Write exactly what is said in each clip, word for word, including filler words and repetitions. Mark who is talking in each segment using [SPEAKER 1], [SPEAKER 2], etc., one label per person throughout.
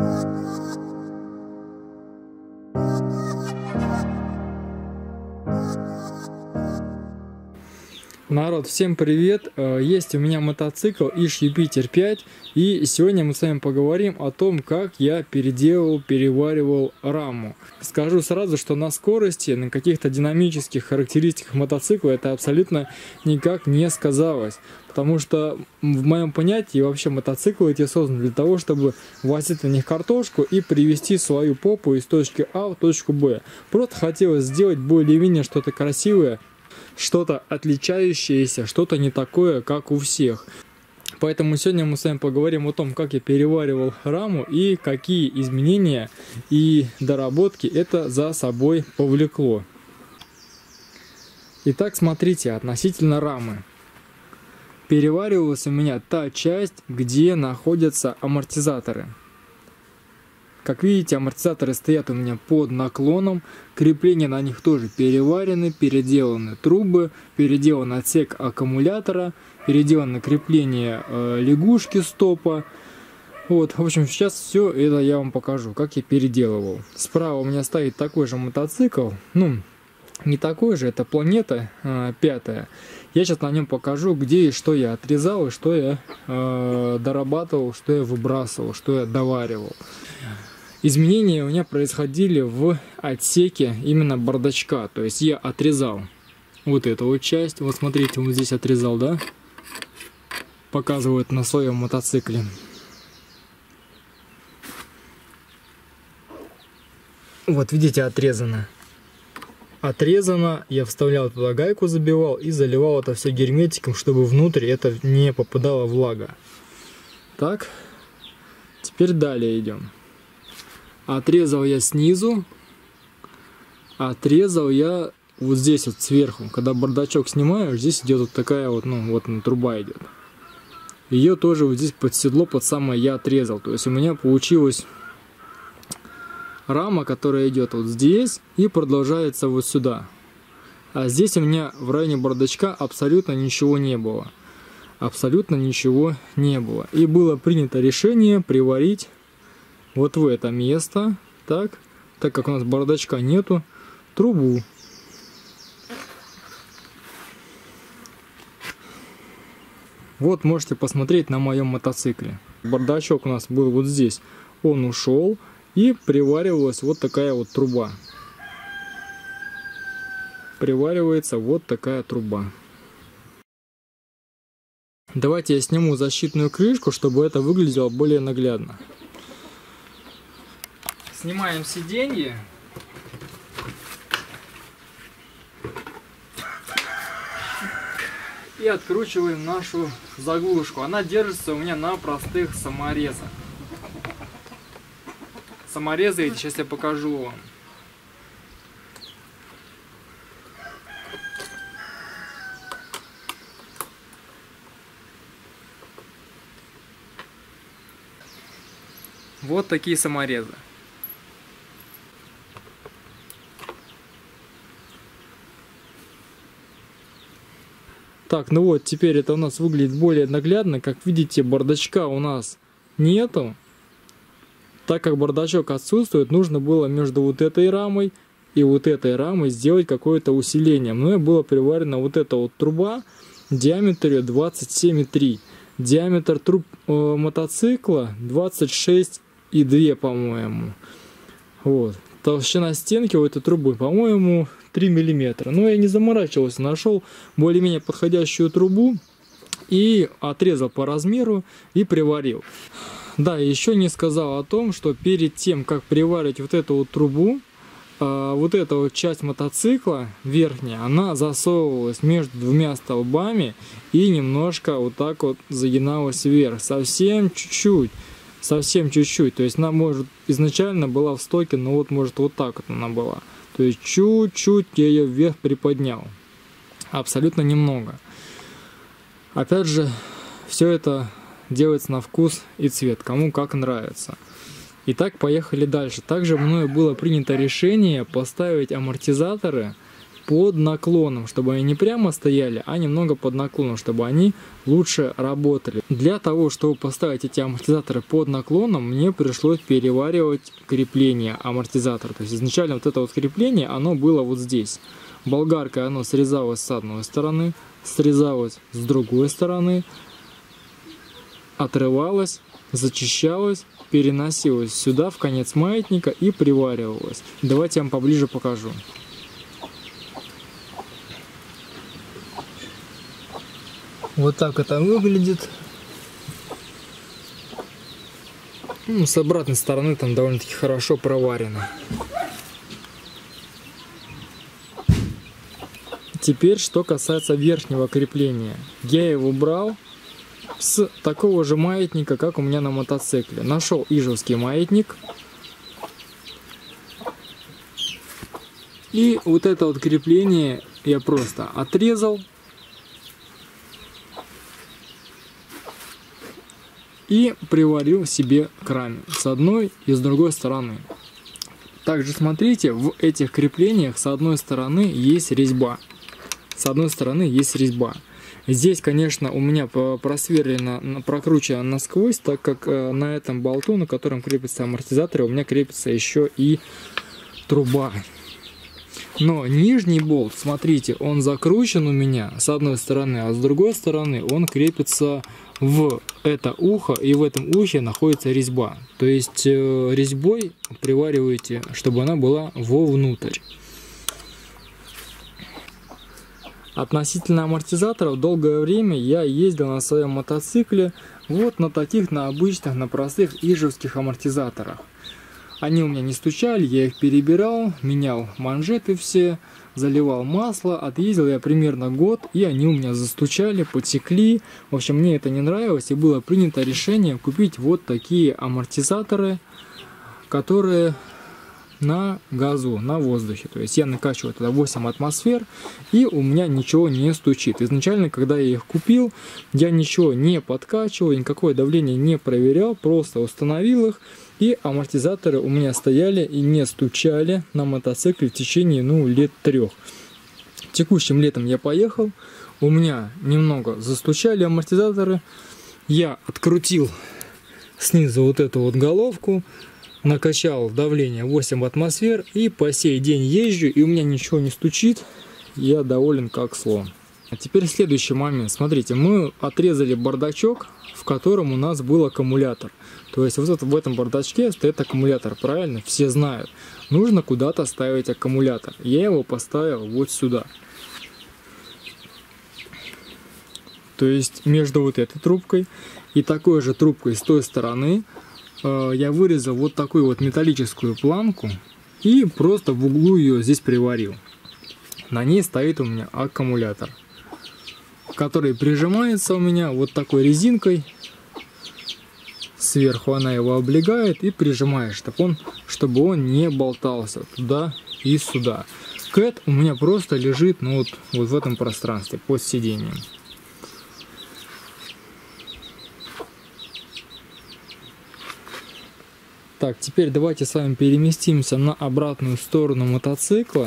[SPEAKER 1] Народ, всем привет! Есть у меня мотоцикл Иш Юпитер пять, и сегодня мы с вами поговорим о том, как я переделывал, переваривал раму. Скажу сразу, что на скорости, на каких-то динамических характеристиках мотоцикла это абсолютно никак не сказалось. Потому что в моем понятии вообще мотоциклы эти созданы для того, чтобы возить на них картошку и привезти свою попу из точки А в точку Б. Просто хотелось сделать более-менее что-то красивое, что-то отличающееся, что-то не такое, как у всех. Поэтому сегодня мы с вами поговорим о том, как я переваривал раму и какие изменения и доработки это за собой повлекло. Итак, смотрите, относительно рамы. Переваривалась у меня та часть, где находятся амортизаторы. Как видите, амортизаторы стоят у меня под наклоном, крепления на них тоже переварены, переделаны трубы, переделан отсек аккумулятора, переделано крепление э, лягушки стопа. Вот, в общем, сейчас все это я вам покажу, как я переделывал. Справа у меня стоит такой же мотоцикл, ну, не такой же, это Планета э, пятая. Я сейчас на нем покажу, где и что я отрезал, и что я э, дорабатывал, что я выбрасывал, что я доваривал. Изменения у меня происходили в отсеке именно бардачка, то есть я отрезал вот эту вот часть, вот смотрите, вот здесь отрезал, да, показывают на своем мотоцикле. Вот видите, отрезано. Отрезано, я вставлял туда гайку, забивал и заливал это все герметиком, чтобы внутрь это не попадала влага. Так, теперь далее идем. Отрезал я снизу, отрезал я вот здесь вот сверху. Когда бардачок снимаешь, здесь идет вот такая вот, ну вот труба идет. Ее тоже вот здесь под седло, под самое я отрезал. То есть у меня получилась рама, которая идет вот здесь и продолжается вот сюда. А здесь у меня в районе бардачка абсолютно ничего не было. Абсолютно ничего не было. И было принято решение приварить вот в это место, так, так как у нас бардачка нету, трубу. Вот можете посмотреть на моем мотоцикле. Бардачок у нас был вот здесь, он ушел, и приваривалась вот такая вот труба. Приваривается вот такая труба. Давайте я сниму защитную крышку, чтобы это выглядело более наглядно. Снимаем сиденье. И откручиваем нашу заглушку. Она держится у меня на простых саморезах. Саморезы эти сейчас я покажу вам. Вот такие саморезы. Так, ну вот, теперь это у нас выглядит более наглядно. Как видите, бардачка у нас нету. Так как бардачок отсутствует, нужно было между вот этой рамой и вот этой рамой сделать какое-то усиление. Мною было приварена вот эта вот труба в диаметре двадцать семь и три. Диаметр труб э, мотоцикла двадцать шесть и два, по-моему. Вот. Толщина стенки у этой трубы, по-моему, три миллиметра. Но я не заморачивался, нашел более-менее подходящую трубу и отрезал по размеру и приварил. Да, еще не сказал о том, что перед тем, как приварить вот эту вот трубу, э, вот эта вот часть мотоцикла, верхняя, она засовывалась между двумя столбами и немножко вот так вот загиналась вверх. Совсем чуть-чуть. Совсем чуть-чуть. То есть она, может, изначально была в стоке, но вот, может, вот так вот она была. То есть чуть-чуть я ее вверх приподнял. Абсолютно немного. Опять же, все это делается на вкус и цвет, кому как нравится. Итак, поехали дальше. Также мною было принято решение поставить амортизаторы под наклоном, чтобы они не прямо стояли, а немного под наклоном, чтобы они лучше работали. Для того, чтобы поставить эти амортизаторы под наклоном, мне пришлось переваривать крепление амортизатора. То есть изначально вот это вот крепление, оно было вот здесь. Болгаркой оно срезалось с одной стороны, срезалось с другой стороны, отрывалось, зачищалось, переносилось сюда в конец маятника и приваривалось. Давайте я вам поближе покажу. Вот так это выглядит. Ну, с обратной стороны там довольно-таки хорошо проварено. Теперь, что касается верхнего крепления. Я его брал с такого же маятника, как у меня на мотоцикле. Нашел ижевский маятник. И вот это вот крепление я просто отрезал. И приварил себе к раме с одной и с другой стороны. Также смотрите, в этих креплениях с одной стороны есть резьба. С одной стороны есть резьба. Здесь, конечно, у меня просверлено, прокручено насквозь, так как на этом болту, на котором крепится амортизатор, у меня крепится еще и труба. Но нижний болт, смотрите, он закручен у меня с одной стороны, а с другой стороны он крепится в это ухо, и в этом ухе находится резьба. То есть резьбой привариваете, чтобы она была вовнутрь. Относительно амортизаторов, долгое время я ездил на своем мотоцикле вот на таких, на обычных, на простых ижевских амортизаторах. Они у меня не стучали, я их перебирал, менял манжеты все, заливал масло, отъездил я примерно год, и они у меня застучали, потекли. В общем, мне это не нравилось, и было принято решение купить вот такие амортизаторы, которые на газу, на воздухе. То есть я накачиваю туда восемь атмосфер, и у меня ничего не стучит. Изначально, когда я их купил, я ничего не подкачивал, никакое давление не проверял, просто установил их, и амортизаторы у меня стояли и не стучали на мотоцикле в течение, ну, лет трех. Текущим летом я поехал, у меня немного застучали амортизаторы, я открутил снизу вот эту вот головку, накачал давление восемь атмосфер, и по сей день езжу, и у меня ничего не стучит, я доволен как слон. А теперь следующий момент. Смотрите, мы отрезали бардачок, в котором у нас был аккумулятор. То есть вот в этом бардачке стоит аккумулятор, правильно? Все знают. Нужно куда-то ставить аккумулятор. Я его поставил вот сюда. То есть между вот этой трубкой и такой же трубкой с той стороны я вырезал вот такую вот металлическую планку и просто в углу ее здесь приварил. На ней стоит у меня аккумулятор, который прижимается у меня вот такой резинкой. Сверху она его облегает и прижимает, чтобы он, чтобы он не болтался туда и сюда. Кэт у меня просто лежит, ну, вот, вот в этом пространстве под сиденьем. Так, теперь давайте с вами переместимся на обратную сторону мотоцикла.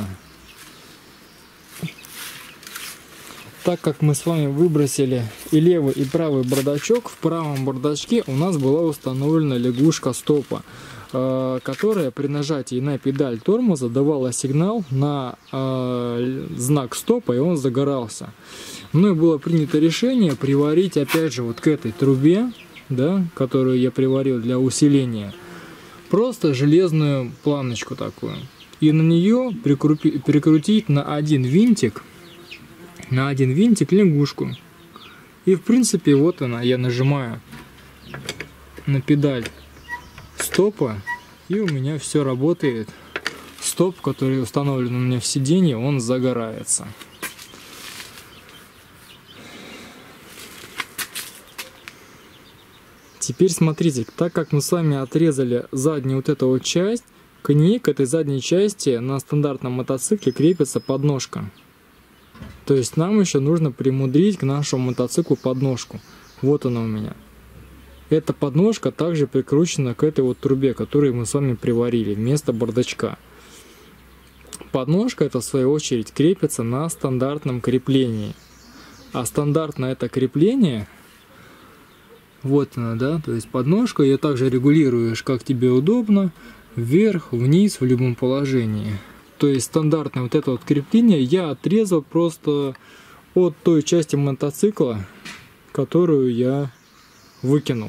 [SPEAKER 1] Так как мы с вами выбросили и левый, и правый бардачок, в правом бардачке у нас была установлена лягушка стопа, которая при нажатии на педаль тормоза давала сигнал на э, знак стопа, и он загорался. Мной было принято решение приварить опять же вот к этой трубе, да, которую я приварил для усиления, просто железную планочку такую, и на нее прикрупи, прикрутить на один винтик, на один винтик лягушку. И в принципе вот она, я нажимаю на педаль стопа, и у меня все работает. Стоп, который установлен у меня в сиденье, он загорается. Теперь смотрите, так как мы с вами отрезали заднюю вот эту вот часть, к ней, к этой задней части на стандартном мотоцикле крепится подножка. То есть нам еще нужно примудрить к нашему мотоциклу подножку. Вот она у меня. Эта подножка также прикручена к этой вот трубе, которую мы с вами приварили вместо бардачка. Подножка это в свою очередь крепится на стандартном креплении. А стандартное это крепление, вот она, да, то есть подножка, ее также регулируешь, как тебе удобно, вверх, вниз, в любом положении. То есть стандартное вот это вот крепление я отрезал просто от той части мотоцикла, которую я выкинул.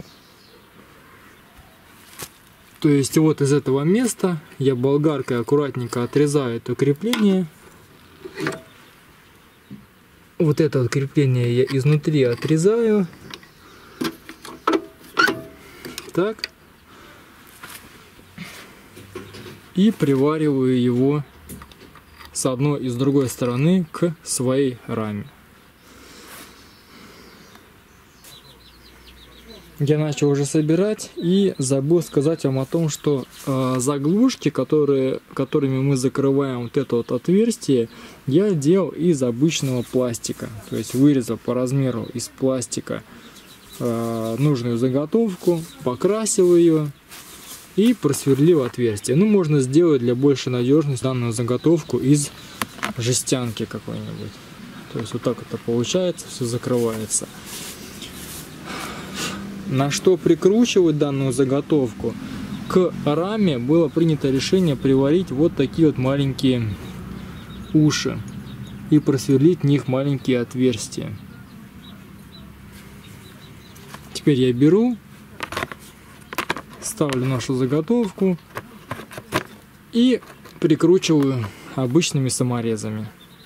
[SPEAKER 1] То есть вот из этого места я болгаркой аккуратненько отрезаю это крепление. Вот это вот крепление я изнутри отрезаю. Так. И привариваю его с одной и с другой стороны к своей раме. Я начал уже собирать и забыл сказать вам о том, что э, заглушки, которые, которыми мы закрываем вот это вот отверстие, я делал из обычного пластика. То есть вырезал по размеру из пластика э, нужную заготовку, покрасил ее и просверлил отверстие. Ну, можно сделать для большей надежности данную заготовку из жестянки какой-нибудь. То есть вот так это получается, все закрывается. На что прикручивать данную заготовку? К раме было принято решение приварить вот такие вот маленькие уши и просверлить в них маленькие отверстия. Теперь я беру, ставлю нашу заготовку и прикручиваю обычными саморезами.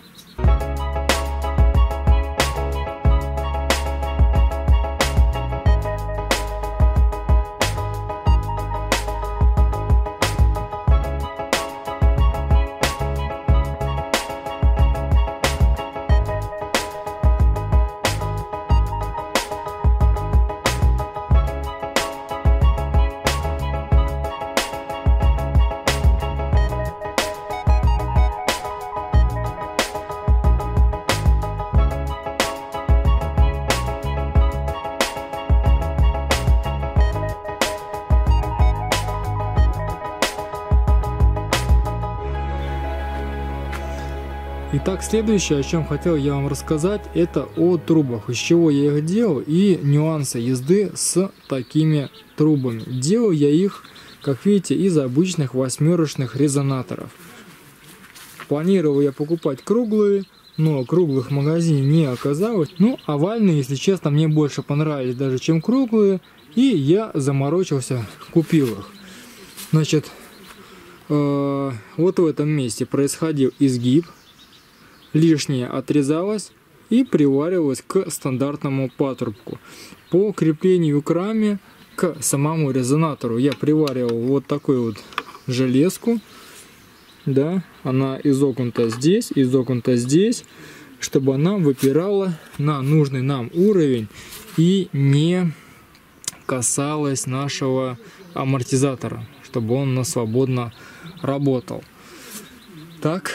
[SPEAKER 1] Итак, следующее, о чем хотел я вам рассказать, это о трубах, из чего я их делал и нюансы езды с такими трубами. Делал я их, как видите, из обычных восьмерочных резонаторов. Планировал я покупать круглые, но круглых в магазине не оказалось. Ну, овальные, если честно, мне больше понравились даже, чем круглые, и я заморочился, купил их. Значит, э, вот в этом месте происходил изгиб. Лишнее отрезалось и приваривалось к стандартному патрубку. По креплению к раме к самому резонатору я приваривал вот такую вот железку. Да, она изогнута здесь, изогнута здесь, чтобы она выпирала на нужный нам уровень и не касалась нашего амортизатора, чтобы он на свободно работал. Так.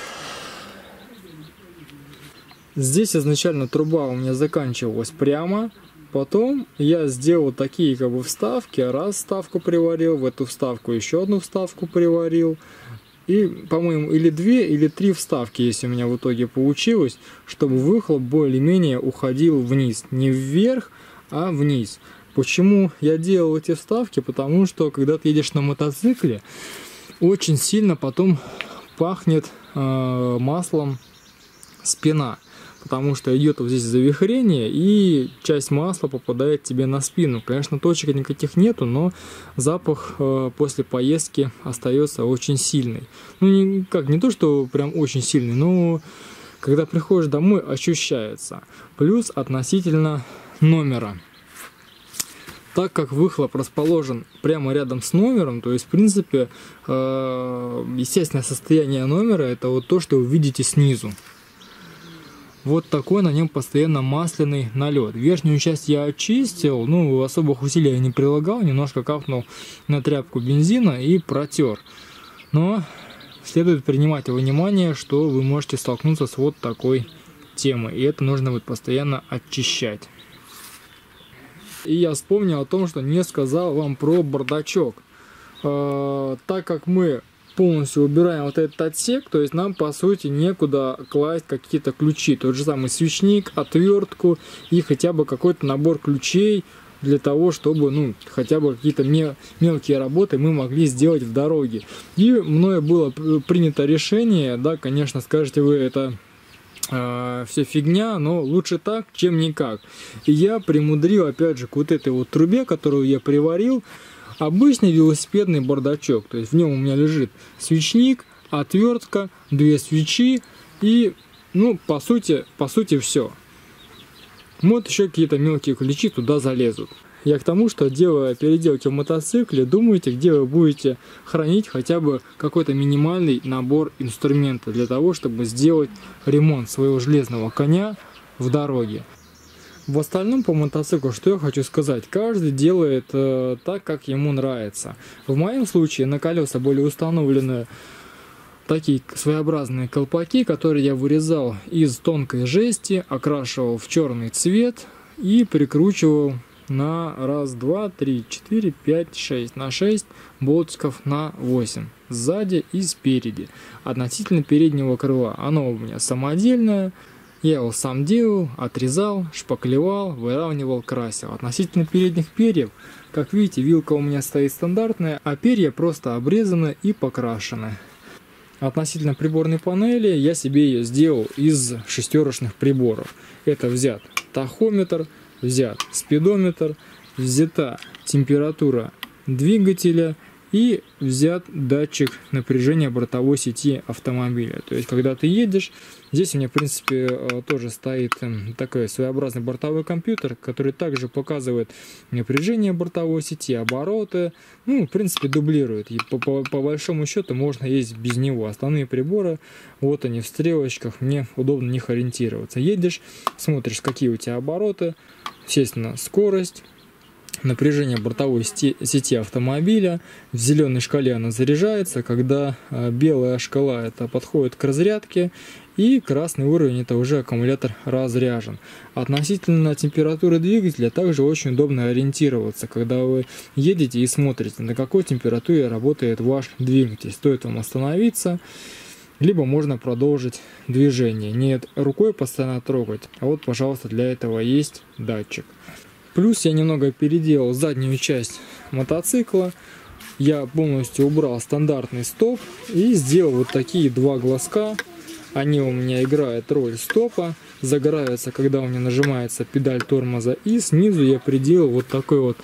[SPEAKER 1] Здесь изначально труба у меня заканчивалась прямо, потом я сделал такие как бы вставки, раз вставку приварил, в эту вставку еще одну вставку приварил, и, по-моему, или две, или три вставки, если у меня в итоге получилось, чтобы выхлоп более-менее уходил вниз, не вверх, а вниз. Почему я делал эти вставки? Потому что, когда ты едешь на мотоцикле, очень сильно потом пахнет э, маслом спина. Потому что идет вот здесь завихрение, и часть масла попадает тебе на спину. Конечно, точек никаких нету, но запах э, после поездки остается очень сильный. Ну, не, как, не то, что прям очень сильный, но когда приходишь домой, ощущается. Плюс относительно номера. Так как выхлоп расположен прямо рядом с номером, то есть, в принципе, э, естественное состояние номера — это вот то, что вы видите снизу. Вот такой на нем постоянно масляный налет. Верхнюю часть я очистил, ну, особых усилий я не прилагал, немножко капнул на тряпку бензина и протер. Но следует принимать во внимание, что вы можете столкнуться с вот такой темой, и это нужно будет постоянно очищать. И я вспомнил о том, что не сказал вам про бардачок. Э, так как мы полностью убираем вот этот отсек, то есть нам по сути некуда класть какие-то ключи, тот же самый свечник, отвертку и хотя бы какой-то набор ключей для того, чтобы ну хотя бы какие-то мелкие работы мы могли сделать в дороге. И мною было принято решение, да, конечно, скажете вы, это э, все фигня, но лучше так, чем никак. И я примудрил опять же к вот этой вот трубе, которую я приварил, обычный велосипедный бардачок, то есть в нем у меня лежит свечник, отвертка, две свечи и, ну, по сути, по сути все. Вот еще какие-то мелкие ключи туда залезут. Я к тому, что делая переделки в мотоцикле, думайте, где вы будете хранить хотя бы какой-то минимальный набор инструмента для того, чтобы сделать ремонт своего железного коня в дороге. В остальном по мотоциклу, что я хочу сказать, каждый делает э, так, как ему нравится. В моем случае на колеса были установлены такие своеобразные колпаки, которые я вырезал из тонкой жести, окрашивал в черный цвет и прикручивал на раз, два, три, четыре, пять, шесть, на шесть болтиков на восемь. Сзади и спереди. Относительно переднего крыла. Оно у меня самодельное. Я его сам делал, отрезал, шпаклевал, выравнивал, красил. Относительно передних перьев, как видите, вилка у меня стоит стандартная, а перья просто обрезаны и покрашены. Относительно приборной панели, я себе ее сделал из шестерочных приборов. Это взят тахометр, взят спидометр, взята температура двигателя и взят датчик напряжения бортовой сети автомобиля. То есть, когда ты едешь, здесь у меня, в принципе, тоже стоит такой своеобразный бортовой компьютер, который также показывает напряжение бортовой сети, обороты, ну, в принципе, дублирует. И по, по, по большому счету можно ездить без него. Основные приборы, вот они в стрелочках, мне удобно в них ориентироваться. Едешь, смотришь, какие у тебя обороты, естественно, скорость, напряжение бортовой сети автомобиля. В зеленой шкале она заряжается, когда белая шкала это подходит к разрядке, и красный уровень это уже аккумулятор разряжен. Относительно температуры двигателя также очень удобно ориентироваться, когда вы едете и смотрите, на какой температуре работает ваш двигатель. Стоит вам остановиться, либо можно продолжить движение. Не рукой постоянно трогать, а вот, пожалуйста, для этого есть датчик. Плюс я немного переделал заднюю часть мотоцикла. Я полностью убрал стандартный стоп и сделал вот такие два глазка. Они у меня играют роль стопа, загораются, когда у меня нажимается педаль тормоза. И снизу я приделал вот такой вот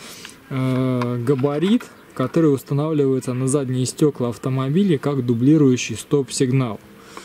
[SPEAKER 1] э, габарит, который устанавливается на задние стекла автомобиля как дублирующий стоп-сигнал.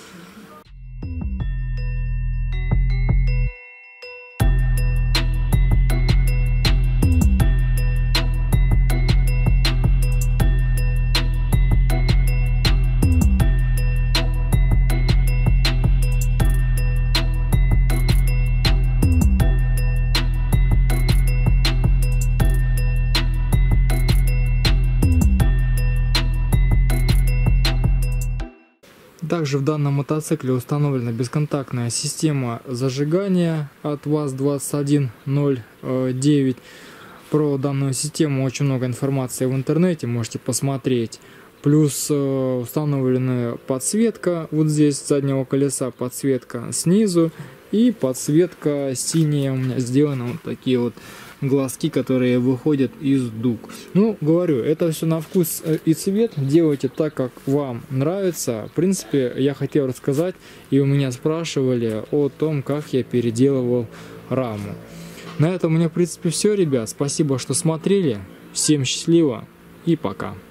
[SPEAKER 1] Также в данном мотоцикле установлена бесконтактная система зажигания от ВАЗ двадцать один ноль девять. Про данную систему очень много информации в интернете, можете посмотреть. Плюс установлена подсветка вот здесь заднего колеса, подсветка снизу и подсветка синяя у меня сделана, вот такие вот глазки, которые выходят из дуг. Ну, говорю, это все на вкус и цвет. Делайте так, как вам нравится. В принципе, я хотел рассказать, и у меня спрашивали о том, как я переделывал раму. На этом у меня, в принципе, все, ребят. Спасибо, что смотрели. Всем счастливо и пока.